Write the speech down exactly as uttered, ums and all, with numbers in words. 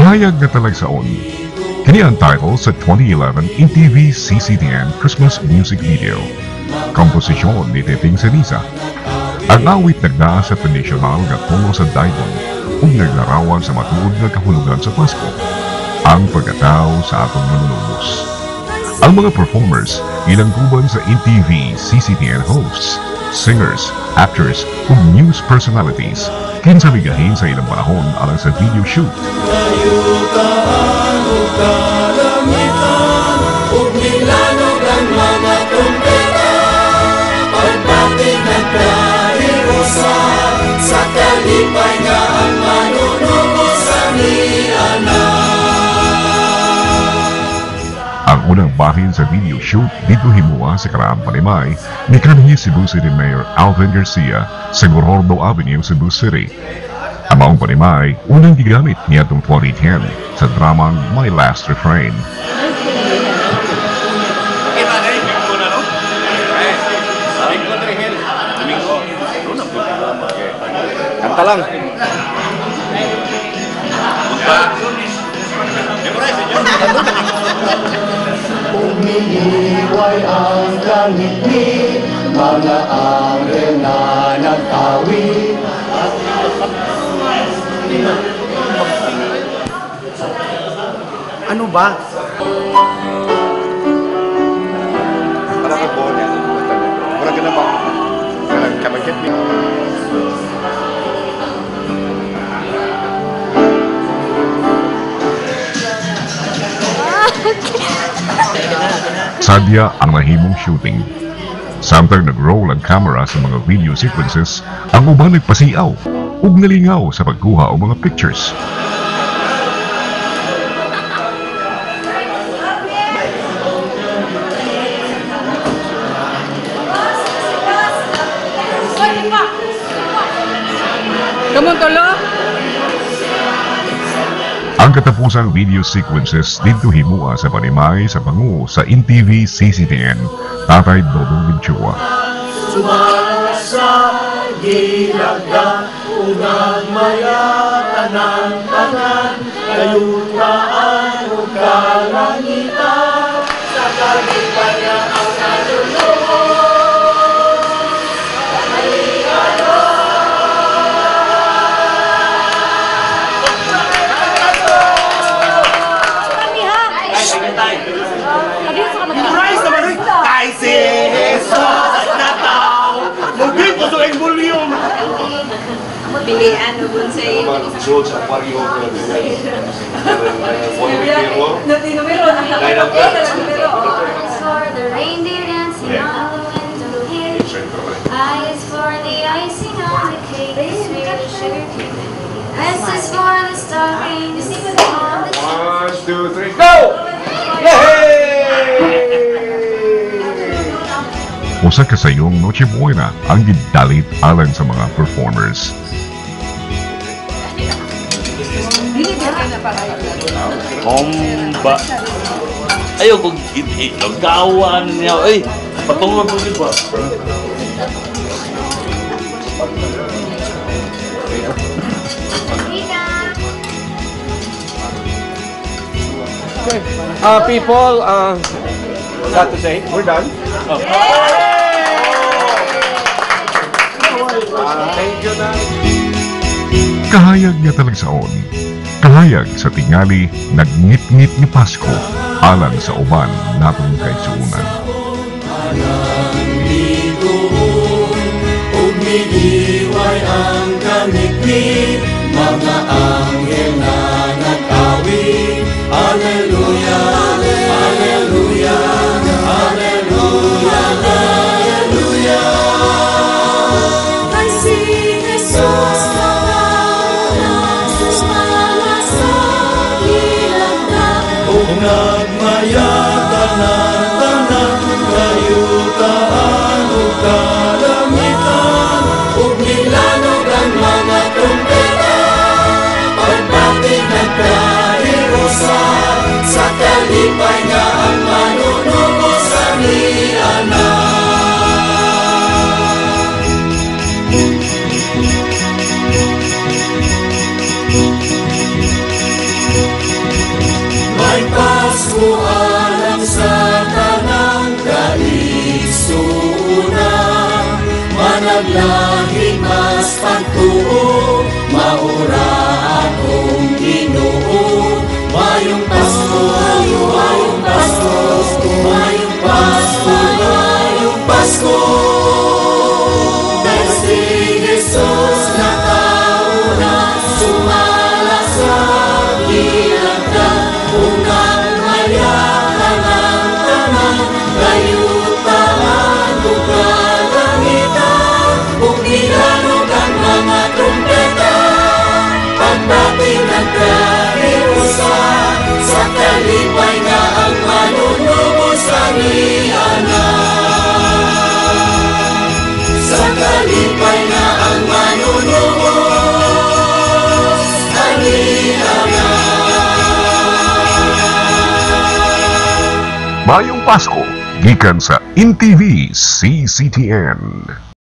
Kahayag na talagsaon. Kini ang title sa twenty eleven Intv C C T N Christmas music video. Komposisyon ni Titing CENIZA. Ang awit nagdaa sa tradisyonal nga tungo sa daybon ug naglarawan sa matuod nga kahulugan sa Pasko, ang pagkatao sa atong manunubos. Ang mga performers ilangguban sa Intv C C T N hosts, singers, actors ug news personalities kinsa bigahin sa ilang panahon alang sa video shoot. Sa kalipay nga ang manunubos sa niana. Ang unang bahin sa video shoot dito himuwa sa Karaang Panimay ni kanhi Cebu City Mayor Alvin Garcia sa Gorordo Avenue, Cebu City. Ang maong Panimay unang gigamit niya itong twenty ten sa dramang My Last Refrain. Kanta lang. Umiliway ang langit ni mga anghel na nagtawid. Ano ba? Para ka po niya. Para ka na ba? Kamagkit niya. Sadya ang nahimong shooting. Samtang nag-roll ang camera sa mga video sequences, ang uban nagpasiaw ug nalingaw sa pagkuha o mga pictures. Ang katapusang video sequences dito himua sa Panimay sa pangu sa Intv C C T N, Tatay Dodong Binchua. Sumasa gilagda unang maya tanan-tanan kayutaan o kalangitan sa kalipaya ang nanunubos. Pilihan nubun sa iyo. George Aquario. Numero na numero. For the reindeer dancing on the window hill. I is for the icing on the cake, sweet sugar cake. S is for the stockings on the tree. One, two, three, go! Yay! Usa ka sayong Noche Buena ang gidalit alang sa mga performers. Bomba. Ayo kung gawan niya. Ay, patungan po ba? Okay. Uh, people, uh, sad to say, we're done. Oh. Uh, thank you na. Kahayag nga talagsaon. Kahayag sa tingali, nagnit-ngit ni Pasko alang sa uban natong kaisuunan. Umiliway ang kamigmig, mga anghel na nagtawid. Alleluia, alleluia, alleluia, alleluia. Ay si Jesus na nagmayatanan-tanan kayutaan o kalamitan ug nilanog ang mga trumpeta pagbati nagkahirosa sa kalipay nga ang manunubos sa niana. Thank you. Naglahing mas pagtuo, maura akong Ginoo. Mayong Pasko, mayong Pasko, mayong Pasko, mayong Pasko. Dahil si Jesus nakauna, sumala sa bilanggan. Unang mayakan ang tanan, kayutaan bukan langitan. Kung nilanog ang mga trumpeta, pagbati ng kahirusan, sa kalipay na ang manunubos anianan. Sa kalipay na ang manunubos anianan. Mayong Pasko, gikan sa Intv C C T N.